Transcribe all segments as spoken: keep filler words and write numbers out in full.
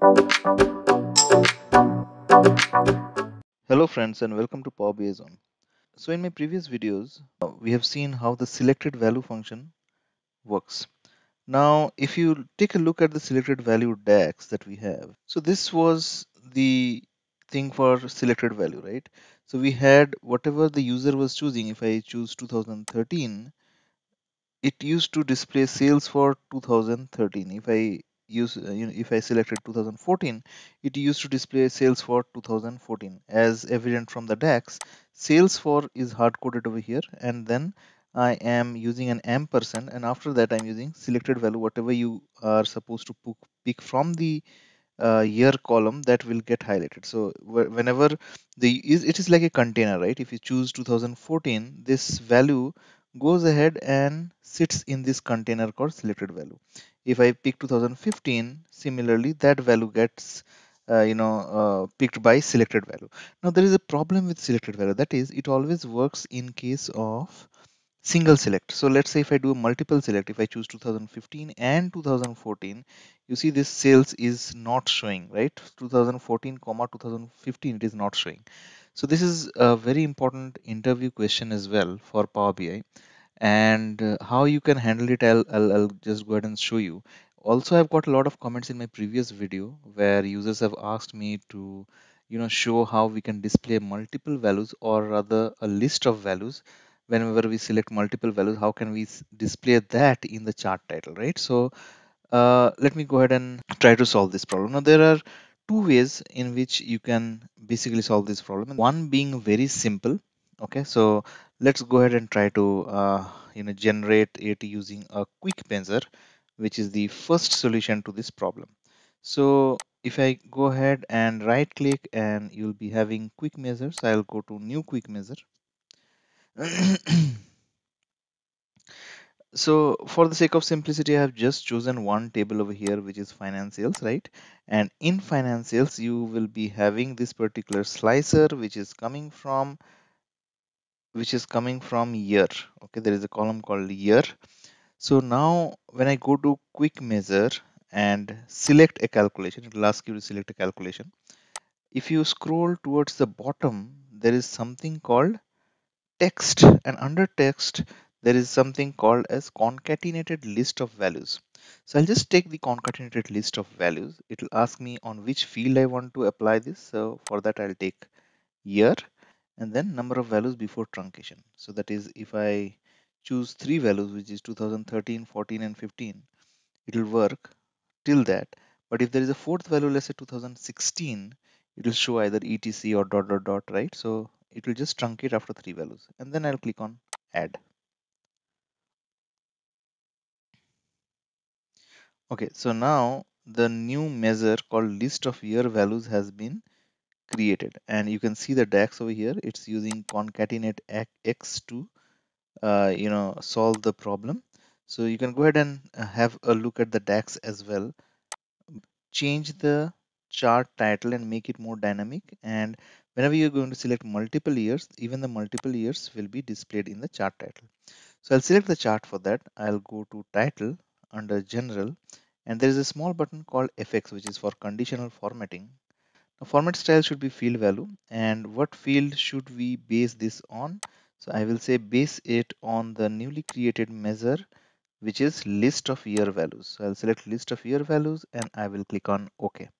Hello friends and welcome to Power B I Zone. So in my previous videos, uh, we have seen how the selected value function works. Now, if you take a look at the selected value Dax that we have, so this was the thing for selected value, right? So we had whatever the user was choosing. If I choose two thousand thirteen, it used to display sales for two thousand thirteen. If I use, uh, you know, if I selected two thousand fourteen, it used to display sales for two thousand fourteen. As evident from the Dax, sales for is hard coded over here, and then I am using an ampersand, and after that I'm using selected value, whatever you are supposed to pick pick from the uh, year column, that will get highlighted. So wh- whenever the is it is like a container, right? If you choose two thousand fourteen, this value goes ahead and sits in this container called selected value. If I pick two thousand fifteen, similarly that value gets uh, you know uh, picked by selected value. Now there is a problem with selected value, that is it always works in case of single select. So let's say if I do a multiple select, if I choose two thousand fifteen and two thousand fourteen, you see this sales is not showing, right? two thousand fourteen comma two thousand fifteen, it is not showing. So this is a very important interview question as well for Power B I, and uh, how you can handle it, I'll, I'll, I'll just go ahead and show you. Also, I've got a lot of comments in my previous video where users have asked me to you know show how we can display multiple values, or rather a list of values. Whenever we select multiple values, how can we s- display that in the chart title, right? So uh, let me go ahead and try to solve this problem. Now there are two ways in which you can basically solve this problem, and one being very simple. Okay, so let's go ahead and try to uh, you know generate it using a quick measure, which is the first solution to this problem. So if I go ahead and right click, and you'll be having quick measures, I'll go to new quick measure. So for the sake of simplicity, I have just chosen one table over here, which is financials, right? And in financials, you will be having this particular slicer, which is coming from which is coming from year. Okay, there is a column called year. So now when I go to quick measure and select a calculation, it will ask you to select a calculation. If you scroll towards the bottom, there is something called text, and under text there is something called as concatenated list of values. So I'll just take the concatenated list of values. It will ask me on which field I want to apply this. So for that I'll take year and then number of values before truncation. So that is, if I choose three values, which is two thousand thirteen, fourteen and fifteen, it will work till that. But if there is a fourth value, let's say two thousand sixteen, it will show either etc or dot dot dot, right? So it will just truncate after three values, and then I'll click on add. Okay, so now the new measure called list of year values has been created, and you can see the Dax over here. It's using concatenate x to uh, you know solve the problem. So you can go ahead and uh, have a look at the Dax as well. Change the chart title and make it more dynamic, and whenever you're going to select multiple years, even the multiple years will be displayed in the chart title. So I'll select the chart. For that I'll go to title under general, and there is a small button called F X, which is for conditional formatting. Now format style should be field value, and what field should we base this on? So I will say base it on the newly created measure, which is list of year values. So I'll select list of year values and I will click on OK.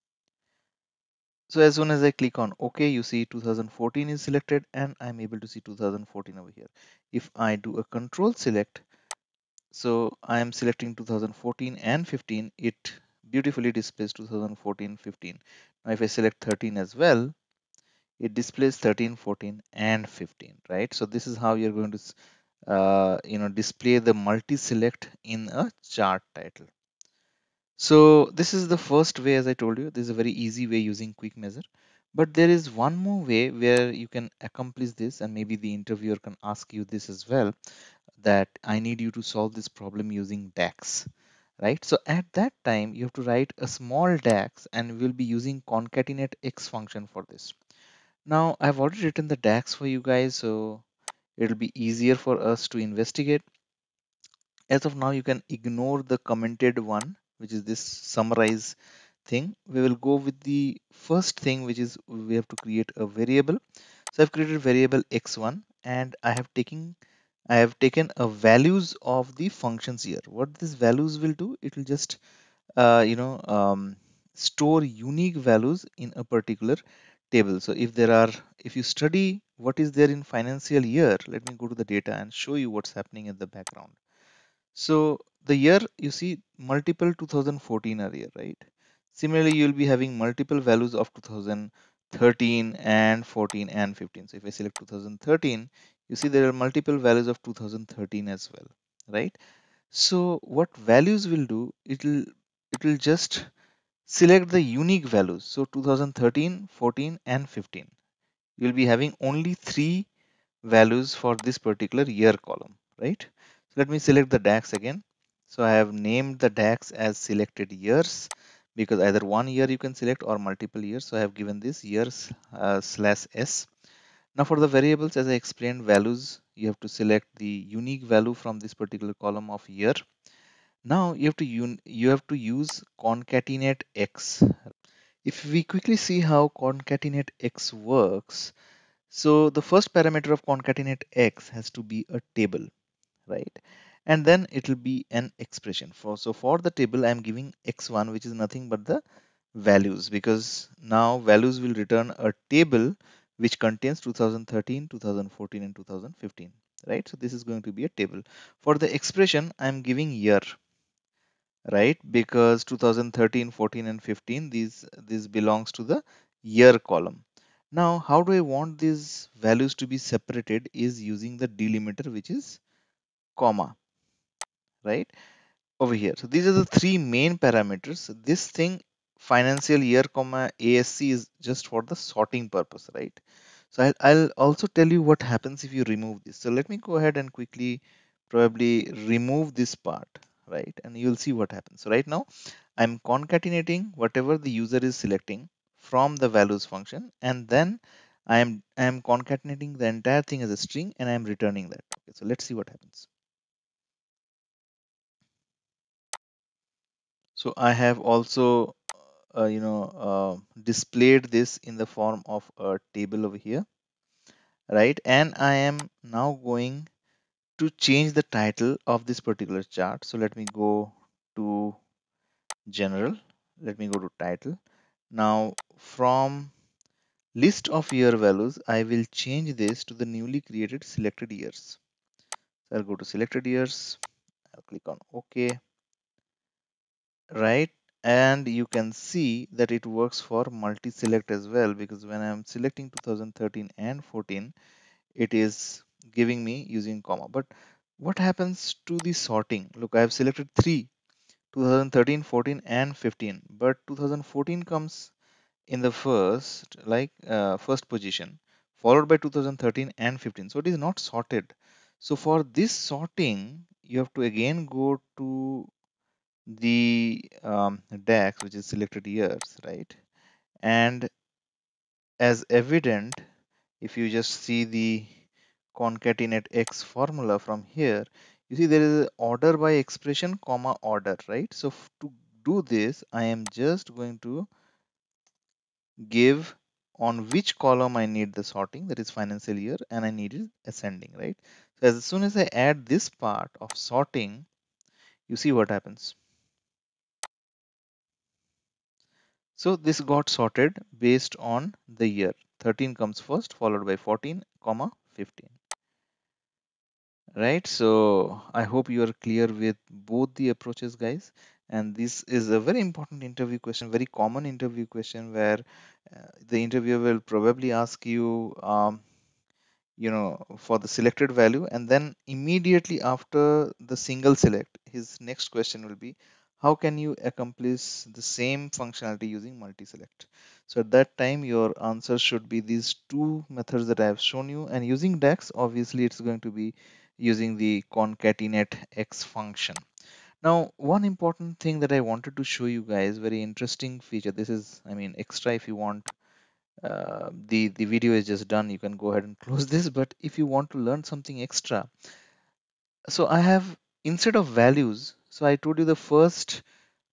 So as soon as I click on OK, you see two thousand fourteen is selected, and I'm able to see two thousand fourteen over here. If I do a control select, so I am selecting two thousand fourteen and fifteen, it beautifully displays two thousand fourteen, fifteen. Now if I select thirteen as well, it displays thirteen, fourteen and fifteen, right? So this is how you're going to uh, you know display the multi-select in a chart title. So this is the first way. As I told you, this is a very easy way using quick measure, but there is one more way where you can accomplish this, and maybe the interviewer can ask you this as well, that I need you to solve this problem using Dax, right? So at that time you have to write a small Dax, and we'll be using concatenate x function for this. Now I've already written the Dax for you guys, so it'll be easier for us to investigate. As of now, you can ignore the commented one, which is this summarize thing. We will go with the first thing, which is we have to create a variable. So I've created variable x one, and I have taken I have taken a values of the functions here. What these values will do, it will just uh, you know um, store unique values in a particular table. So if there are, if you study what is there in financial year, let me go to the data and show you what's happening in the background. So the year, you see multiple two thousand fourteen are here, right? Similarly, you'll be having multiple values of two thousand thirteen and fourteen and fifteen. So if I select two thousand thirteen, you see there are multiple values of two thousand thirteen as well, right? So what values will do, it'll it will just select the unique values. So two thousand thirteen, fourteen and fifteen. You'll be having only three values for this particular year column, right? So let me select the DAX again. So I have named the DAX as selected years, because either one year you can select or multiple years. So I have given this years uh, slash S. Now for the variables, as I explained, values, you have to select the unique value from this particular column of year. Now you have to un you have to use concatenate X. If we quickly see how concatenate X works, so the first parameter of concatenate X has to be a table, right? And then it will be an expression. For so for the table, I'm giving x one, which is nothing but the values, because now values will return a table which contains two thousand thirteen, two thousand fourteen, and two thousand fifteen, right? So this is going to be a table. For the expression, I'm giving year, right? Because two thousand thirteen, fourteen, and fifteen, these this belongs to the year column. Now, how do I want these values to be separated is using the delimiter, which is comma, right? Over here. So these are the three main parameters. So this thing, financial year comma A S C, is just for the sorting purpose, right? So I'll, I'll also tell you what happens if you remove this. So let me go ahead and quickly probably remove this part, right? And you'll see what happens. So right now I'm concatenating whatever the user is selecting from the values function, and then I am I am concatenating the entire thing as a string, and I am returning that. Okay, so let's see what happens. So I have also uh, you know uh, displayed this in the form of a table over here, right? And I am now going to change the title of this particular chart. So let me go to general, let me go to title. Now from list of year values, I will change this to the newly created selected years. So I'll go to selected years, I'll click on OK, right? And you can see that it works for multi-select as well, because when I'm selecting two thousand thirteen and fourteen, it is giving me using comma. But what happens to the sorting? Look, I have selected three, two thousand thirteen, fourteen and fifteen, but two thousand fourteen comes in the first, like uh, first position, followed by two thousand thirteen and fifteen. So it is not sorted. So for this sorting, you have to again go to the um, DAX, which is selected years, right? And as evident, if you just see the concatenate X formula from here, you see there is a order by expression comma order, right? So to do this, I am just going to give on which column I need the sorting, that is financial year, and I need it ascending, right? So as soon as I add this part of sorting, you see what happens. So this got sorted based on the year. thirteen comes first, followed by fourteen, comma fifteen. Right? So I hope you are clear with both the approaches, guys. And this is a very important interview question, very common interview question, where uh, the interviewer will probably ask you, um, you know, for the selected value, and then immediately after the single select, his next question will be, how can you accomplish the same functionality using multi-select? So at that time, your answer should be these two methods that I have shown you, and using DAX, obviously it's going to be using the concatenate X function. Now, one important thing that I wanted to show you guys, very interesting feature. This is, I mean, extra if you want. Uh, the the video is just done, you can go ahead and close this. But if you want to learn something extra, so I have, instead of values, so I told you the first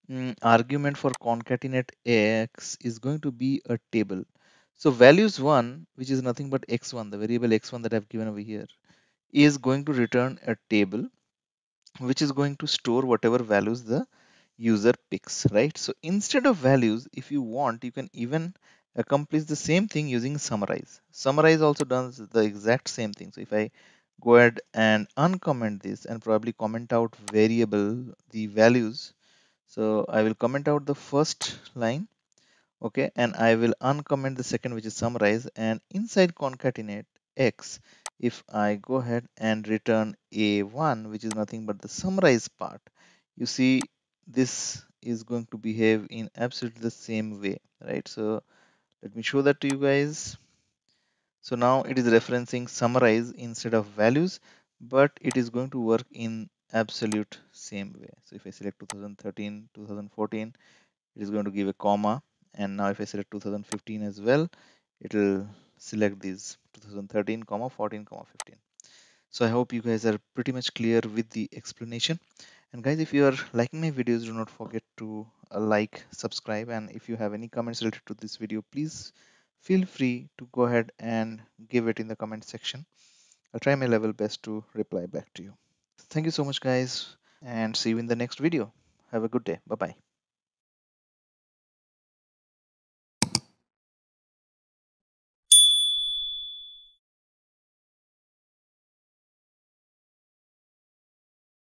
mm, argument for concatenate x is going to be a table. So values one, which is nothing but x one, the variable x one that I've given over here, is going to return a table which is going to store whatever values the user picks, right? So instead of values, if you want, you can even accomplish the same thing using summarize. Summarize also does the exact same thing. So if I go ahead and uncomment this and probably comment out variable, the values. So I will comment out the first line, okay, and I will uncomment the second, which is summarize, and inside concatenate x, if I go ahead and return a one, which is nothing but the summarize part, you see this is going to behave in absolutely the same way, right? So let me show that to you guys. So now it is referencing summarize instead of values, but it is going to work in absolute same way. So if I select two thousand thirteen, two thousand fourteen, it is going to give a comma, and now if I select two thousand fifteen as well, it will select these two thousand thirteen comma fourteen comma fifteen. So I hope you guys are pretty much clear with the explanation. And guys, if you are liking my videos, do not forget to uh, like, subscribe, and if you have any comments related to this video, please feel free to go ahead and give it in the comment section. I'll try my level best to reply back to you. Thank you so much guys, and see you in the next video. Have a good day. Bye bye.